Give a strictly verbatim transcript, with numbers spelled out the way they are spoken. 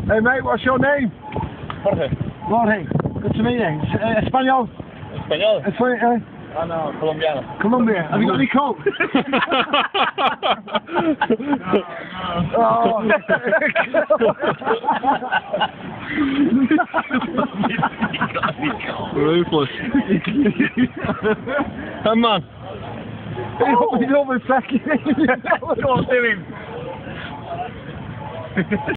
Hey mate, what's your name? Jorge. Jorge. Good to meet you. Uh, Espanol? Español. Uh, Ah, no, colombiano. Colombia. Have you got any coke? Oh. Ruthless. Come on. He's over fucking. Go on, do him.